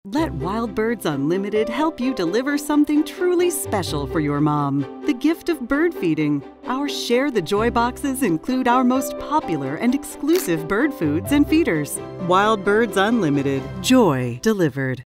Let Wild Birds Unlimited help you deliver something truly special for your mom. The gift of bird feeding. Our Share the Joy boxes include our most popular and exclusive bird foods and feeders. Wild Birds Unlimited. Joy delivered.